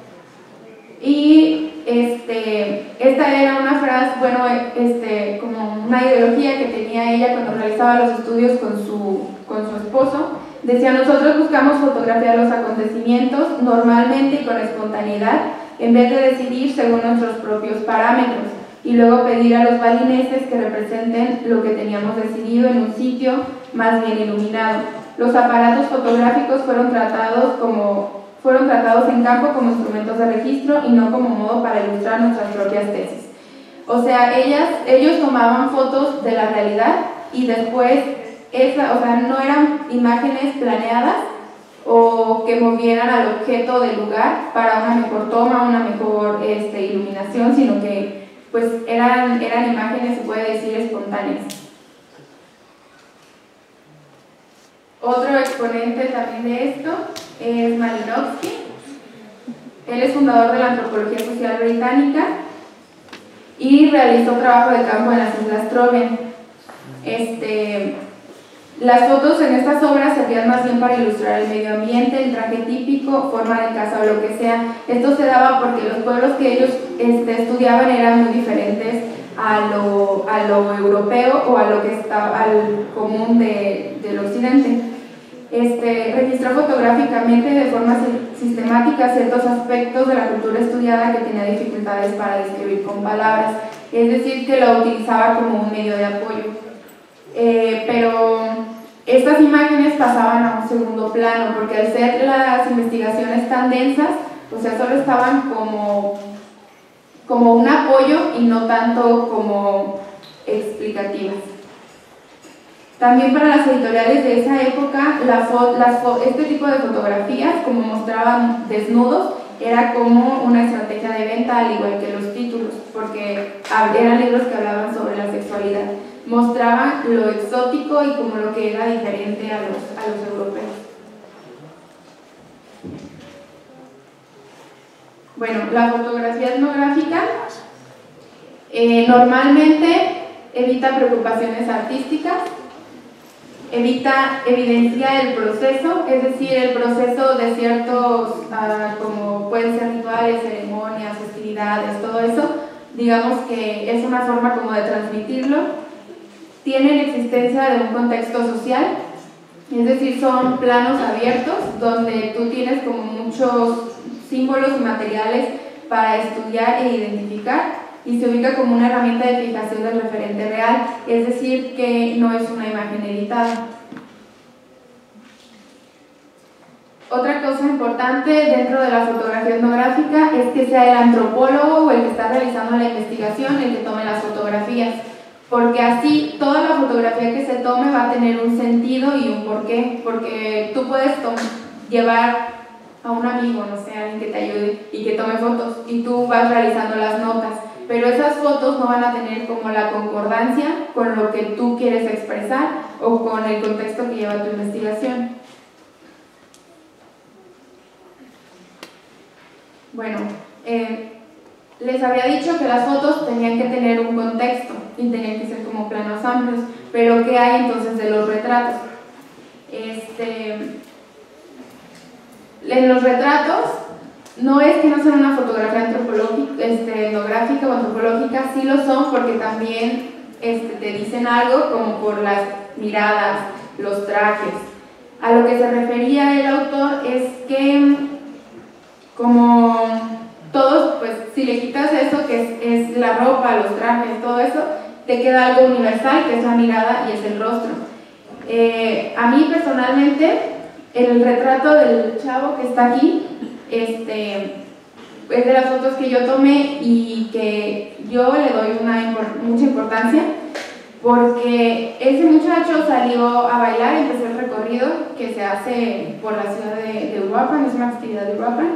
Y este, esta era una frase, bueno, este, como una ideología que tenía ella cuando realizaba los estudios con su, con su esposo. Decía: nosotros buscamos fotografiar los acontecimientos normalmente y con espontaneidad, en vez de decidir según nuestros propios parámetros, y luego pedir a los balineses que representen lo que teníamos decidido en un sitio más bien iluminado. Los aparatos fotográficos fueron tratados, como, fueron tratados en campo como instrumentos de registro y no como modo para ilustrar nuestras propias tesis. O sea, ellas, ellos tomaban fotos de la realidad y después, esa, o sea, no eran imágenes planeadas o que movieran al objeto del lugar para una mejor toma, una mejor este, iluminación, sino que pues eran, eran imágenes, se puede decir, espontáneas. Otro exponente también de esto es Malinowski. Él es fundador de la antropología social británica y realizó trabajo de campo en las Islas Troven. Este, las fotos en estas obras servían más bien para ilustrar el medio ambiente, el traje típico, forma de casa o lo que sea. Esto se daba porque los pueblos que ellos este, estudiaban eran muy diferentes a lo, a lo europeo o a lo que estaba al común de, del occidente. Este, registró fotográficamente de forma sistemática ciertos aspectos de la cultura estudiada que tenía dificultades para describir con palabras, es decir, que lo utilizaba como un medio de apoyo. Eh, pero estas imágenes pasaban a un segundo plano porque al ser las investigaciones tan densas, o sea, solo estaban como, como un apoyo y no tanto como explicativas. También para las editoriales de esa época, la fo las fo este tipo de fotografías, como mostraban desnudos, era como una estrategia de venta, al igual que los títulos, porque eran libros que hablaban sobre la sexualidad. Mostraban lo exótico y como lo que era diferente a los, a los europeos. Bueno, la fotografía etnográfica eh, normalmente evita preocupaciones artísticas, evita evidenciar el proceso, es decir, el proceso de ciertos, uh, como pueden ser rituales, ceremonias, festividades, todo eso, digamos que es una forma como de transmitirlo. Tienen existencia de un contexto social, es decir, son planos abiertos donde tú tienes como muchos símbolos y materiales para estudiar e identificar, y se ubica como una herramienta de fijación del referente real, es decir, que no es una imagen editada. Otra cosa importante dentro de la fotografía etnográfica es que sea el antropólogo o el que está realizando la investigación el que tome las fotografías, porque así toda la fotografía que se tome va a tener un sentido y un porqué, porque tú puedes llevar a un amigo, no sé, alguien que te ayude y que tome fotos y tú vas realizando las notas, pero esas fotos no van a tener como la concordancia con lo que tú quieres expresar o con el contexto que lleva tu investigación. Bueno, eh, les había dicho que las fotos tenían que tener un contexto y tenían que ser como planos amplios, pero ¿qué hay entonces de los retratos? Eh, En los retratos, no es que no sean una fotografía antropológica, este, etnográfica o antropológica, sí lo son porque también este, te dicen algo como por las miradas, los trajes. A lo que se refería el autor es que como todos, pues si le quitas eso que es, es la ropa, los trajes, todo eso, te queda algo universal que es la mirada y es el rostro. Eh, a mí personalmente, el retrato del chavo que está aquí, este, es de las fotos que yo tomé y que yo le doy una, mucha importancia porque ese muchacho salió a bailar, empezó el recorrido que se hace por la ciudad de, de Uruapan, es una actividad de Uruapan,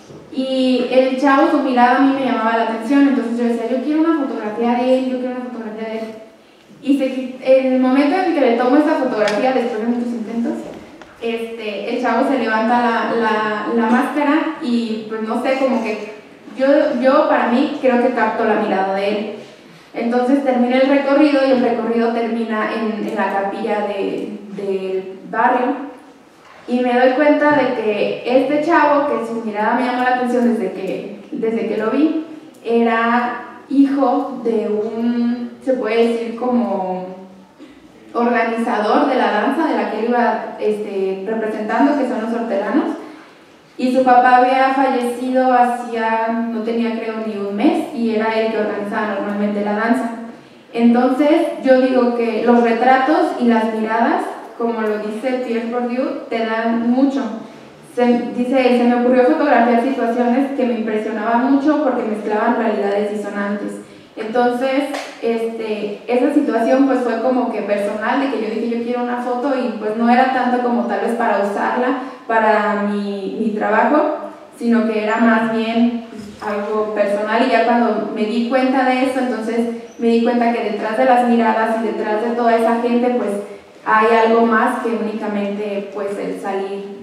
y el chavo, su mirada a mí me llamaba la atención, entonces yo decía, yo quiero una fotografía de él, yo quiero una fotografía de él. Y se, en el momento en que le tomo esta fotografía, después de muchos intentos, este, el chavo se levanta la, la, la máscara y pues no sé, como que yo, yo para mí creo que capto la mirada de él. Entonces termina el recorrido y el recorrido termina en, en la capilla de, del barrio y me doy cuenta de que este chavo, que su mirada me llamó la atención desde que, desde que lo vi, era hijo de un, se puede decir como organizador de la danza de la que él iba este, representando, que son los hortelanos, y su papá había fallecido hacía, no tenía creo ni un mes, y era él que organizaba normalmente la danza. Entonces yo digo que los retratos y las miradas, como lo dice Pierre Bourdieu, te dan mucho. Se, dice, se me ocurrió fotografiar situaciones que me impresionaban mucho porque mezclaban realidades disonantes. Entonces, este, esa situación pues fue como que personal, de que yo dije yo quiero una foto y pues no era tanto como tal vez para usarla para mi, mi trabajo, sino que era más bien pues, algo personal, y ya cuando me di cuenta de eso, entonces me di cuenta que detrás de las miradas y detrás de toda esa gente pues hay algo más que únicamente pues el salir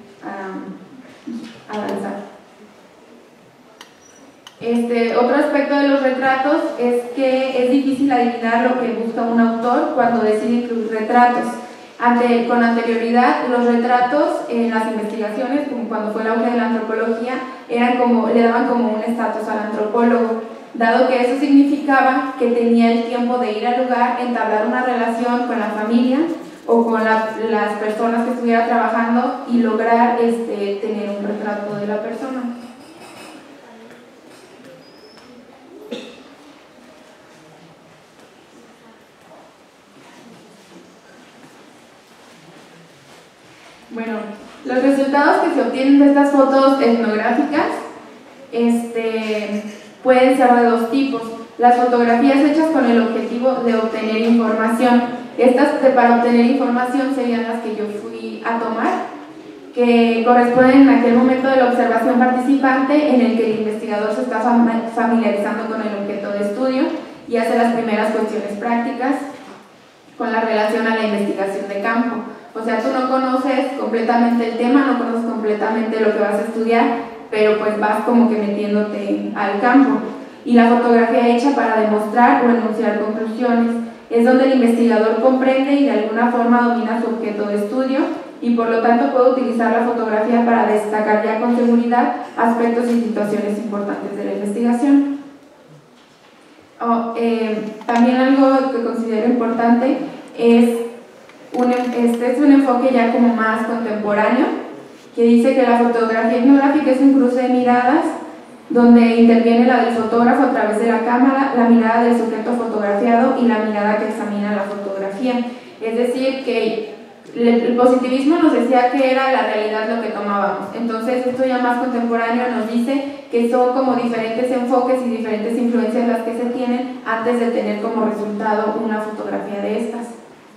um, a danzar. Este, otro aspecto de los retratos es que es difícil adivinar lo que busca un autor cuando decide incluir retratos. Ante, con anterioridad, los retratos en las investigaciones, como cuando fue el auge de la antropología, eran como, le daban como un estatus al antropólogo, dado que eso significaba que tenía el tiempo de ir al lugar, entablar una relación con la familia o con la, las personas que estuviera trabajando y lograr este, tener un retrato de la persona. Bueno, los resultados que se obtienen de estas fotos etnográficas este, pueden ser de dos tipos. Las fotografías hechas con el objetivo de obtener información. Estas de, para obtener información serían las que yo fui a tomar, que corresponden en aquel momento de la observación participante en el que el investigador se está familiarizando con el objeto de estudio y hace las primeras cuestiones prácticas con la relación a la investigación de campo. O sea, tú no conoces completamente el tema, no conoces completamente lo que vas a estudiar, pero pues vas como que metiéndote al campo. Y la fotografía hecha para demostrar o enunciar conclusiones es donde el investigador comprende y de alguna forma domina su objeto de estudio y por lo tanto puede utilizar la fotografía para destacar ya con seguridad aspectos y situaciones importantes de la investigación. Oh, eh, también algo que considero importante es Un, este es un enfoque ya como más contemporáneo, que dice que la fotografía etnográfica es un cruce de miradas donde interviene la del fotógrafo a través de la cámara, la mirada del sujeto fotografiado y la mirada que examina la fotografía. Es decir, que el positivismo nos decía que era la realidad lo que tomábamos. Entonces esto ya más contemporáneo nos dice que son como diferentes enfoques y diferentes influencias las que se tienen antes de tener como resultado una fotografía de estas.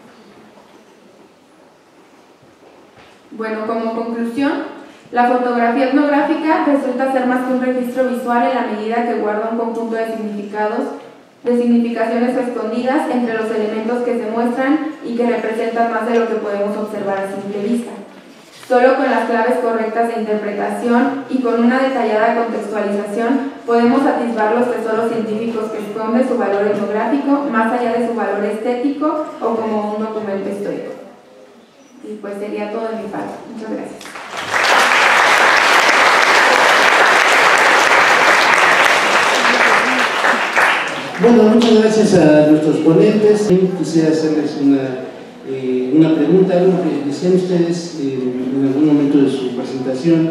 Bueno, como conclusión, la fotografía etnográfica resulta ser más que un registro visual en la medida que guarda un conjunto de significados, de significaciones escondidas entre los elementos que se muestran y que representan más de lo que podemos observar a simple vista. Solo con las claves correctas de interpretación y con una detallada contextualización podemos atisbar los tesoros científicos que esconden su valor etnográfico más allá de su valor estético o como un documento histórico. Y pues sería todo de mi parte. Muchas gracias. Bueno, muchas gracias a nuestros ponentes. Quisiera hacerles una, eh, una pregunta, algo que decían ustedes eh, en algún momento de su presentación,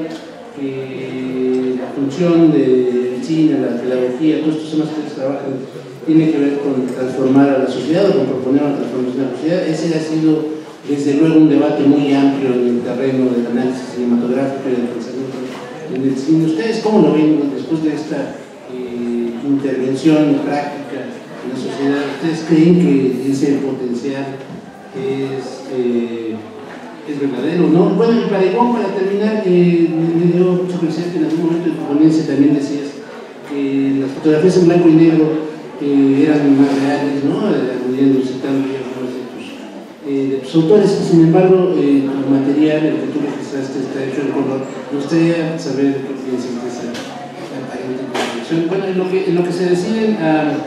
que la función del cine, la pedagogía, todos estos temas que ustedes trabajan, tiene que ver con transformar a la sociedad o con proponer una transformación a la sociedad. Ese ha sido, desde luego, un debate muy amplio en el terreno del análisis cinematográfico y del pensamiento en el cine. ¿Ustedes cómo lo ven después de esta eh, intervención práctica en la sociedad? ¿Ustedes creen que ese potencial es, eh, es verdadero o no? Bueno, y para igual, para terminar, eh, me dio mucha curiosidad que en algún momento de tu ponencia también decías que las fotografías en blanco y negro eh, eran más reales, ¿no? Aludiendo, citando algunos de tus, eh, de tus autores. Sin embargo, eh, tu material, el que tú registraste, está hecho en color. Me gustaría saber qué piensan de esa aparente construcción. Bueno, en lo que, en lo que se deciden a,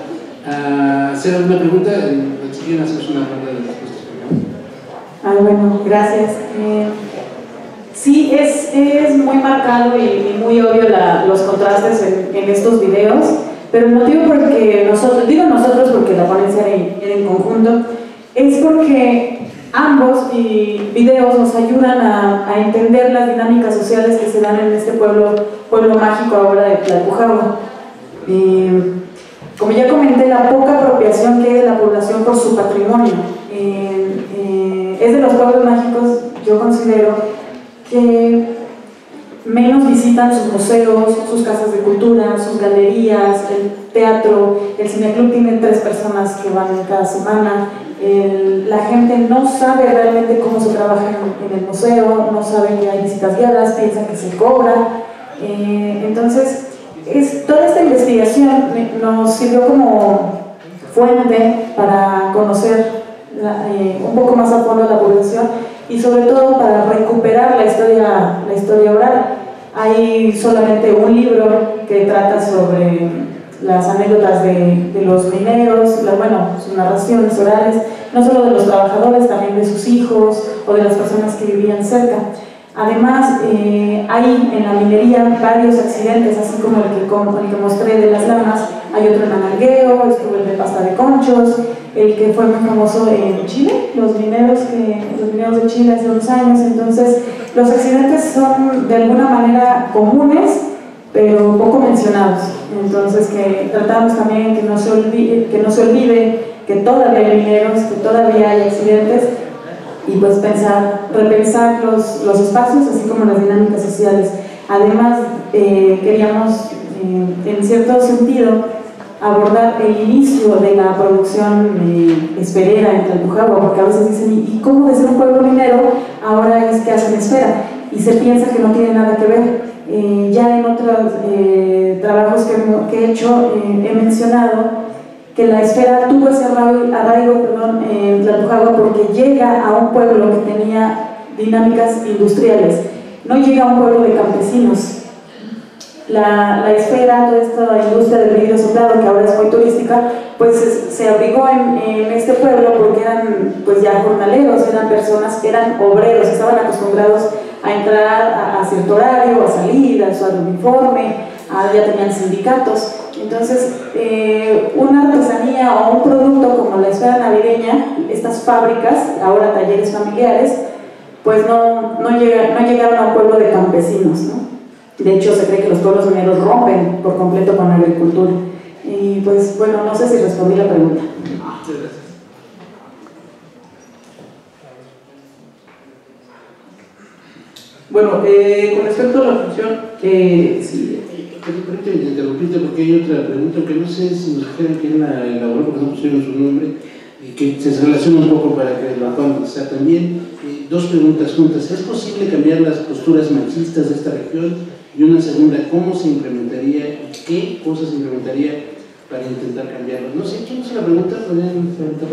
a hacer alguna pregunta, eh, si quieren hacer una ronda de respuestas. Ah, bueno, gracias. Eh, sí, es, es muy marcado y, y muy obvio la, los contrastes en, en estos videos, pero el motivo por el que nosotros, digo nosotros porque la ponencia era en, era en conjunto, es porque ambos y videos nos ayudan a, a entender las dinámicas sociales que se dan en este pueblo, pueblo mágico ahora de Tlalpujahua. Eh, como ya comenté, la poca apropiación que hay de la población por su patrimonio. Eh, eh, es de los pueblos mágicos, yo considero, que menos visitan sus museos, sus casas de cultura, sus galerías, el teatro. El cineclub tiene tres personas que van cada semana. El, la gente no sabe realmente cómo se trabaja en, en el museo, no sabe que hay visitas guiadas, piensan que se cobra. Eh, entonces, es, toda esta investigación nos sirvió como fuente para conocer la, eh, un poco más a fondo la población y sobre todo para recuperar la historia, la historia oral. Hay solamente un libro que trata sobre las anécdotas de, de los mineros, la, bueno, sus narraciones orales, no solo de los trabajadores, también de sus hijos o de las personas que vivían cerca. Además, eh, hay en la minería varios accidentes, así como el que, como el que mostré de las lamas. Hay otro en Anangueo, estuvo el de Pasta de Conchos, el que fue muy famoso en Chile, los mineros, que, los mineros de Chile hace unos años. Entonces, los accidentes son de alguna manera comunes, pero poco mencionados. Entonces, que tratamos también que no se olvide, que no se olvide que todavía hay mineros, que todavía hay accidentes, y pues pensar, repensar los, los espacios, así como las dinámicas sociales. Además, eh, queríamos, eh, en cierto sentido, abordar el inicio de la producción eh, esperera en Tlalpujahua, porque a veces dicen, ¿y cómo de ser un pueblo minero ahora es que hacen espera? Y se piensa que no tiene nada que ver. Eh, ya en otros eh, trabajos que, que he hecho, eh, he mencionado que la esfera tuvo ese arraigo, arraigo perdón, en Tlalpujahua porque llega a un pueblo que tenía dinámicas industriales, no llega a un pueblo de campesinos. La, la esfera, toda esta industria del vidrio soplado, que ahora es muy turística, pues se, se abrigó en, en este pueblo porque eran pues ya jornaleros, eran personas que eran obreros, estaban acostumbrados a entrar a, a cierto horario, a salir, a su uniforme, a, ya tenían sindicatos. Entonces, eh, una artesanía o un producto como la esfera navideña, estas fábricas, ahora talleres familiares, pues no, no, llega, no llegaron a un pueblo de campesinos, ¿no? De hecho, se cree que los pueblos mineros rompen por completo con la agricultura. Y pues, bueno, no sé si respondí la pregunta. Muchas gracias. Bueno, eh, con respecto a la función, eh, sí. Permíteme interrumpirte porque hay otra pregunta que no sé si nos dijeron quién la elaboró porque no pusieron su nombre y que se relaciona un poco para que lo puedan contestar también. Eh, dos preguntas juntas. ¿Es posible cambiar las posturas machistas de esta región? Y una segunda, ¿cómo se implementaría y qué cosas se implementaría para intentar cambiarlo? No sé, ¿quién hizo la pregunta? ¿Podrían preguntarla?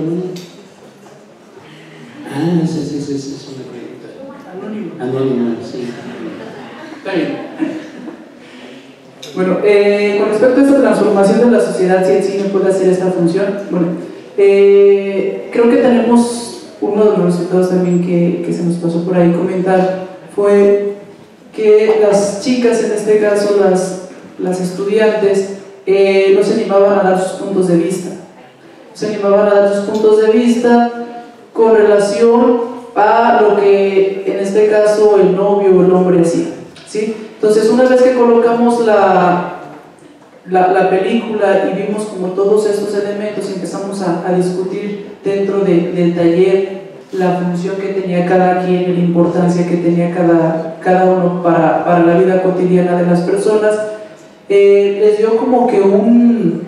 Ah, esa sí, sí, sí, es una pregunta. Anónima. Anónima, sí. Está bien. Bueno, eh, con respecto a esta transformación de la sociedad, si el cine puede hacer esta función, bueno, eh, creo que tenemos uno de los resultados también que, que se nos pasó por ahí comentar, fue que las chicas, en este caso las, las estudiantes, eh, no se animaban a dar sus puntos de vista. Se animaban a dar sus puntos de vista con relación a lo que en este caso el novio o el hombre hacía, ¿sí? Entonces, una vez que colocamos la, la, la película y vimos como todos estos elementos, empezamos a, a discutir dentro de, del taller la función que tenía cada quien y la importancia que tenía cada, cada uno para, para la vida cotidiana de las personas. Eh, les dio como que un,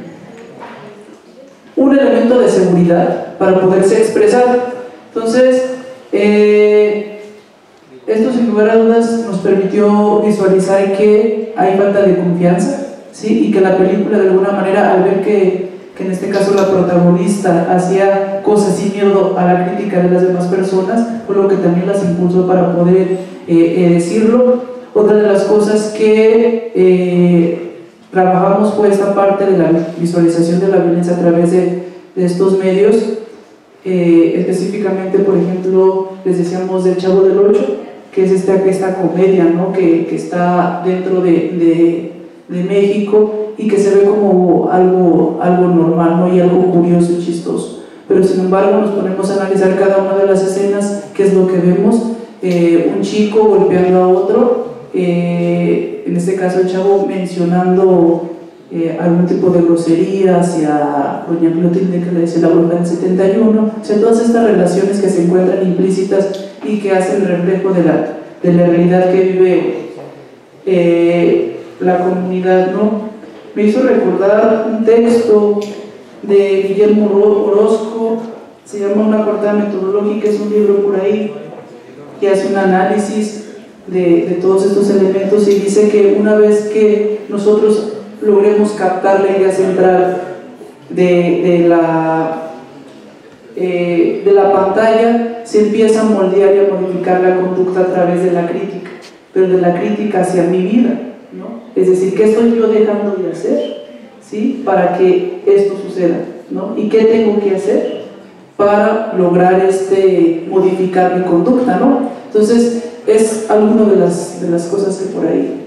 un elemento de seguridad para poderse expresar. Entonces, eh, esto sin lugar a dudas nos permitió visualizar que hay falta de confianza, ¿sí? Y que la película de alguna manera, al ver que, que en este caso la protagonista hacía cosas sin miedo a la crítica de las demás personas, fue lo que también las impulsó para poder eh, eh, decirlo. Otra de las cosas que eh, trabajamos fue esta parte de la visualización de la violencia a través de, de estos medios. Eh, específicamente, por ejemplo, les decíamos del Chavo del Ocho, que es esta, esta comedia, ¿no? que, que está dentro de, de, de México y que se ve como algo, algo normal, ¿no? Y algo curioso y chistoso. Pero sin embargo nos ponemos a analizar cada una de las escenas, qué es lo que vemos. Eh, un chico golpeando a otro, eh, en este caso el chavo mencionando Eh, algún tipo de grosería hacia doña Clotilde, que le dice la bruja del setenta y uno, o sea, todas estas relaciones que se encuentran implícitas y que hacen reflejo de la, de la realidad que vive eh, la comunidad, ¿no? Me hizo recordar un texto de Guillermo Orozco, se llama Una cortada metodológica, es un libro por ahí que hace un análisis de, de todos estos elementos y dice que una vez que nosotros logremos captar la idea central de, de, la, eh, de la pantalla, se empieza a moldear y a modificar la conducta a través de la crítica, pero de la crítica hacia mi vida, ¿no? Es decir, ¿qué estoy yo dejando de hacer, ¿sí? para que esto suceda, ¿no? ¿Y qué tengo que hacer para lograr este, modificar mi conducta, ¿no? Entonces, es alguna de las, de las cosas que por ahí.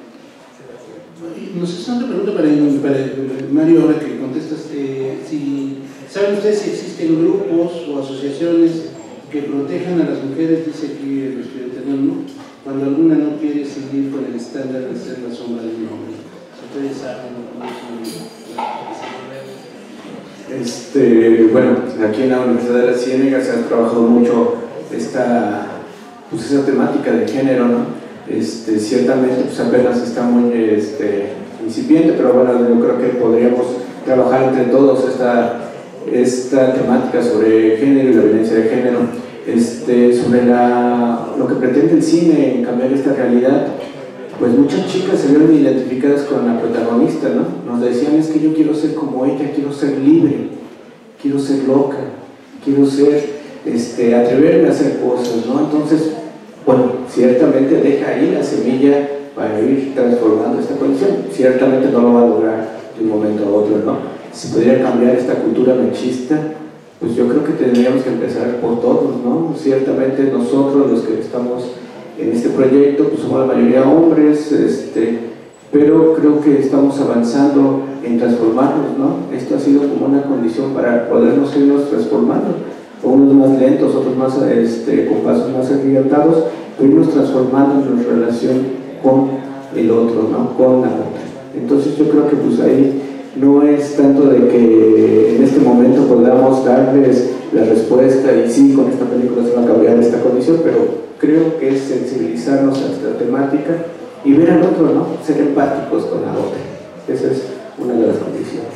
Nos hace una pregunta para, para Mario, ahora que contestas. Eh, si, ¿Saben ustedes si existen grupos o asociaciones que protejan a las mujeres? Dice aquí el estudiante, ¿no? Cuando alguna no quiere seguir con el estándar de ser la sombra de un hombre. ¿Ustedes saben cómo es? Este, bueno, aquí en la Universidad de la Ciénega se ha trabajado mucho esta, pues esa temática de género, ¿no? Este, ciertamente pues apenas está muy este, incipiente, pero bueno, yo creo que podríamos trabajar entre todos esta, esta temática sobre género y la violencia de género, este, sobre la, lo que pretende el cine en cambiar esta realidad. Pues muchas chicas se vieron identificadas con la protagonista, ¿no? Nos decían, es que yo quiero ser como ella, quiero ser libre, quiero ser loca, quiero ser, este, atreverme a hacer cosas, ¿no? Entonces, bueno, ciertamente deja ahí la semilla para ir transformando esta condición. Ciertamente no lo va a lograr de un momento a otro, ¿no? Si pudiera cambiar esta cultura machista, pues yo creo que tendríamos que empezar por todos, ¿no? Ciertamente nosotros, los que estamos en este proyecto, pues somos la mayoría hombres, este, pero creo que estamos avanzando en transformarnos, ¿no? Esto ha sido como una condición para podernos irnos transformando, unos más lentos, otros más este, con pasos más agigantados, pero irnos transformando en nuestra relación con el otro, ¿no? Con la otra. Entonces yo creo que pues ahí no es tanto de que en este momento podamos darles la respuesta y sí, con esta película se va a cambiar esta condición, pero creo que es sensibilizarnos a esta temática y ver al otro, ¿no? Ser empáticos con la otra. Esa es una de las condiciones.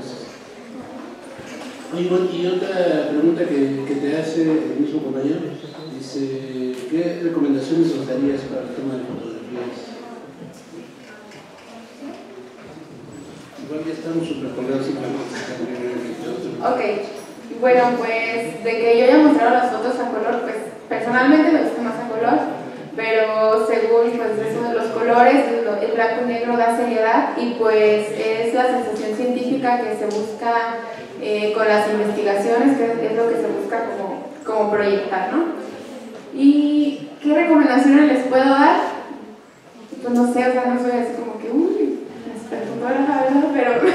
Oye, bueno, y otra pregunta que, que te hace el mismo compañero, dice, ¿qué recomendaciones os darías para el tema de fotografías? Igual ya estamos súper colgados y Ok, bueno, pues de que yo haya mostrado las fotos a color, pues personalmente me gusta más a color, pero según pues eso de los colores, el blanco y negro da seriedad y pues es la sensación científica que se busca eh, con las investigaciones, que es lo que se busca como, como proyectar, ¿no? ¿Y qué recomendaciones les puedo dar? Pues no sé, o sea, no soy así como que, uy, fotógrafa, ¿verdad? Pero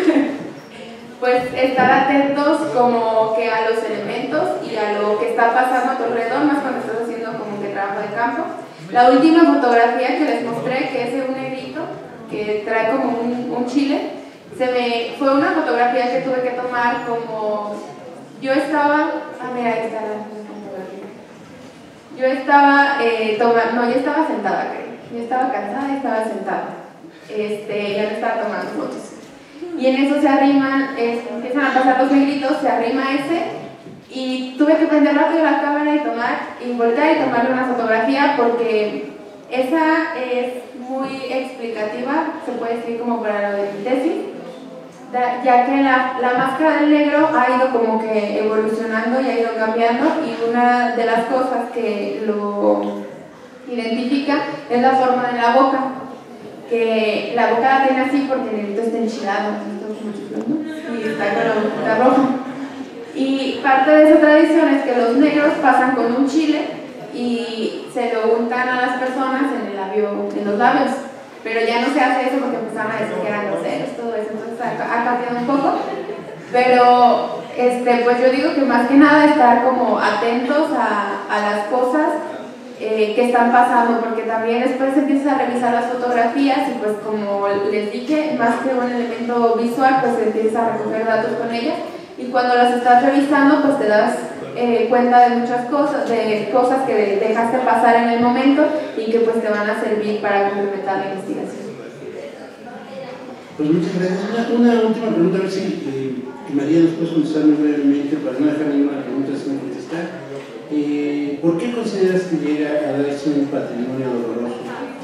pues estar atentos como que a los elementos y a lo que está pasando a tu alrededor, más cuando estás haciendo como que trabajo de campo. La última fotografía que les mostré, que es de un negrito que trae como un, un chile, se me, fue una fotografía que tuve que tomar como, yo estaba, a ver, ahí está la fotografía, yo estaba, eh, toma, no, yo estaba sentada, creo, yo estaba cansada y estaba sentada, este, ya me estaba tomando fotos. Y en eso se arriman, eh, empiezan a pasar los negritos, se arrima ese, y tuve que prender rápido la cámara y tomar, y voltear y tomarle una fotografía porque esa es muy explicativa, se puede decir como para lo de mi tesis, ya que la, la máscara del negro ha ido como que evolucionando y ha ido cambiando, y una de las cosas que lo identifica es la forma de la boca, que la boca la tiene así porque el negrito está enchilado, y está con la boca roja. Y parte de esa tradición es que los negros pasan con un chile y se lo untan a las personas en el labio, en los labios, pero ya no se hace eso porque empezaron a decir que eran groseros, todo eso, entonces ha, ha cambiado un poco, pero este, pues yo digo que más que nada estar como atentos a, a las cosas eh, que están pasando, porque también después empiezas a revisar las fotografías y pues como les dije, más que un elemento visual, pues empiezas a recoger datos con ellas, y cuando las estás revisando pues te das eh, cuenta de muchas cosas, de cosas que dejaste pasar en el momento y que pues te van a servir para complementar la investigación. Pues muchas gracias. Una, una última pregunta, a ver si eh, María nos puede contestar muy brevemente para no dejar ninguna pregunta sin contestar. Eh, ¿Por qué consideras que llega a darse un patrimonio doloroso?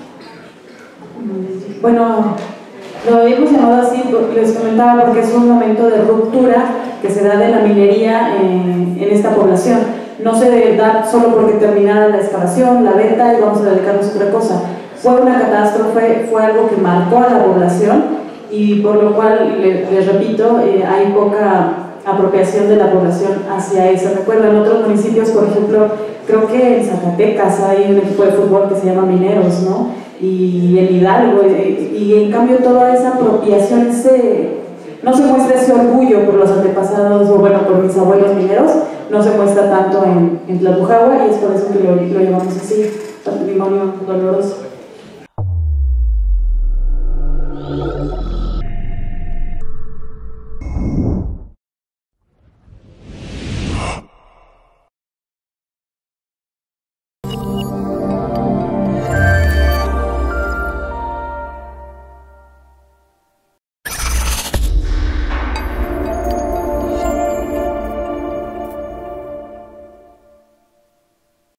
Bueno, lo hemos llamado así, les comentaba, porque es un momento de ruptura que se da de la minería en, en esta población. No se da solo porque terminara la excavación, la venta y vamos a dedicarnos a otra cosa. Fue una catástrofe, fue algo que marcó a la población y por lo cual, les, les repito, eh, hay poca apropiación de la población hacia eso. Recuerdo en otros municipios, por ejemplo, creo que en Zacatecas hay un equipo de fútbol que se llama Mineros, ¿no? Y en Hidalgo, y, y en cambio toda esa apropiación, ese, no se muestra ese orgullo por los antepasados, o bueno, por mis abuelos mineros, no se muestra tanto en, en Tlalpujahua, y es por eso que lo, lo llamamos así, patrimonio doloroso.